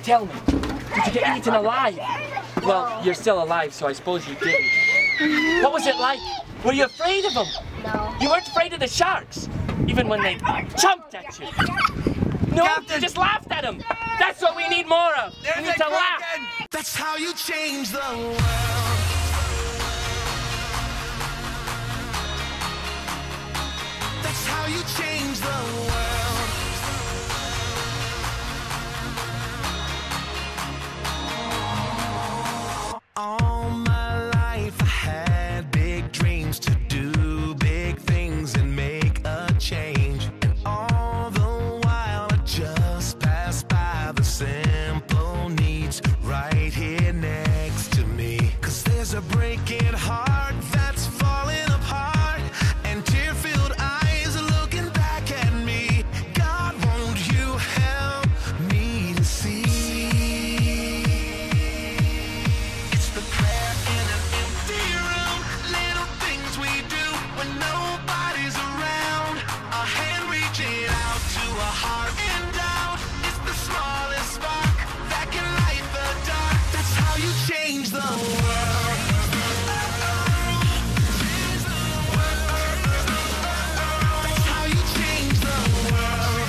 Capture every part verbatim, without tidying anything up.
Tell me, did you get eaten alive? Well, you're still alive, so I suppose you didn't. What was it like? Were you afraid of them? No. You weren't afraid of the sharks, even when they jumped at you. No, Captain. you just laughed at them. That's what we need more of. There's we need a to laugh. kraken. That's how you change the world. That's how you change the world. All my life I had big dreams to do big things and make a change. And all the while I just passed by the simple needs right here next to me. 'Cause there's a breaking heart that's falling apart, and tear-filled eyes are looking back at me. God, won't you help me to see? It's the prayer in an empty room, little things we do when nobody's around. A hand reaching out to a heart in doubt. It's the smallest spark that can light the dark. That's how you change the world. That's how you change the world.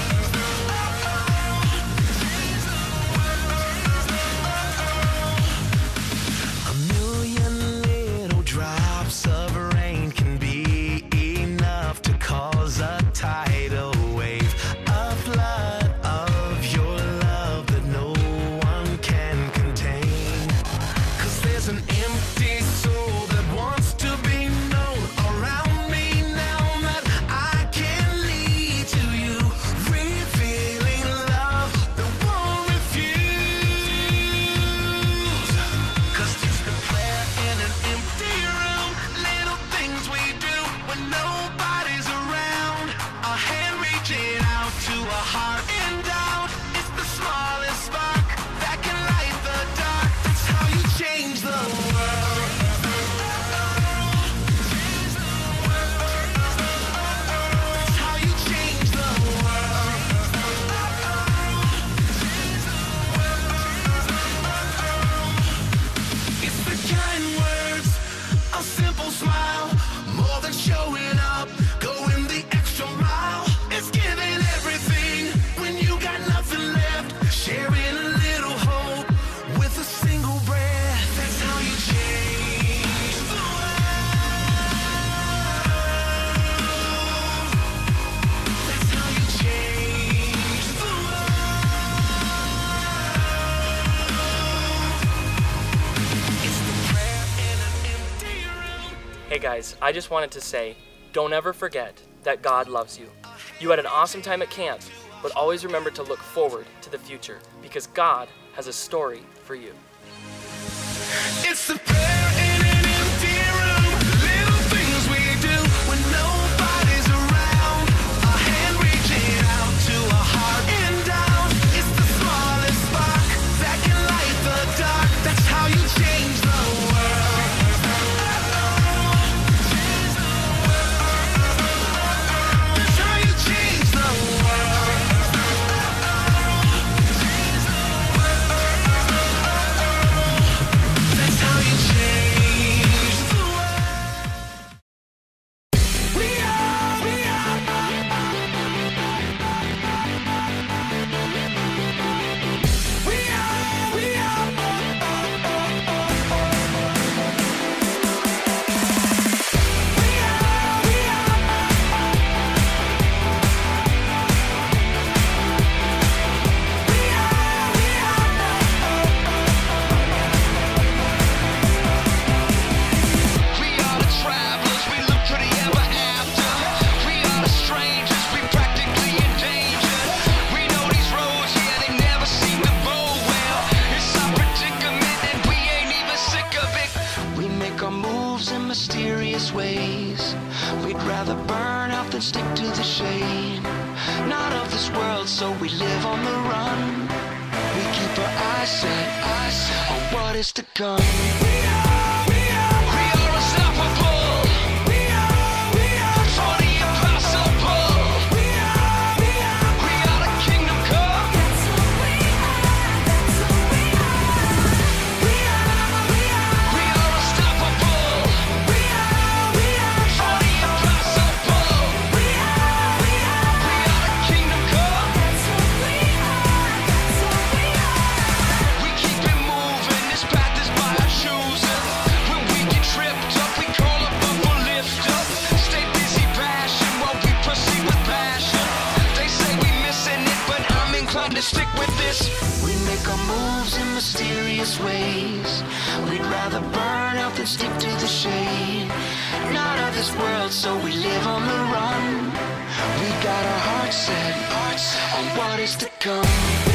A million little drops of rain can be enough to cause a tidal wave, a flood of your love that no one can contain. 'Cause there's an empty soul that wants to be known around me now that I can lead to you, revealing love that won't refuse. 'Cause it's the prayer in an empty room, little things we do when nobody's around. A hand reaching out to a heart in doubt. It's the smallest spark that can light the dark. That's how you change the world. That's how you change the world. It's the kind words, a simple smile, more than showing up, going the extra mile. It's giving everything when you got nothing left, sharing a little hope with a single breath. That's how you change the world. That's how you change the world. It's the prayer in an empty room. Hey guys, I just wanted to say, don't ever forget that God loves you. You had an awesome time at camp, but always remember to look forward to the future, because God has a story for you. It's the prayer in an empty room, little things we do when nobody's around. A hand reaching out to a heart in doubt. It's the smallest spark that can light the dark. That's how you change the world. That's how you change the world. That's how you change the world. We are, we are. We are, we are. We are, we are. We are, we We are the travelers, we look for the ever after. We are the strangers, we practically endangered. We know these roads, yeah, they never seem to go well. It's our predicament and we ain't even sick of it. We make our moves in mysterious ways. We'd rather burn out than stick to the shade. Not of this world, so we live on the run. We keep our eyes set, eyes set on what is to come. We are, we are, we are unstoppable. We are, we are, for the impossible. We are, we are, we are the kingdom come. That's who we are, that's who moves in mysterious ways. We'd rather burn out than stick to the shade. Not of this world, so we live on the run. We got our hearts set on what is to come.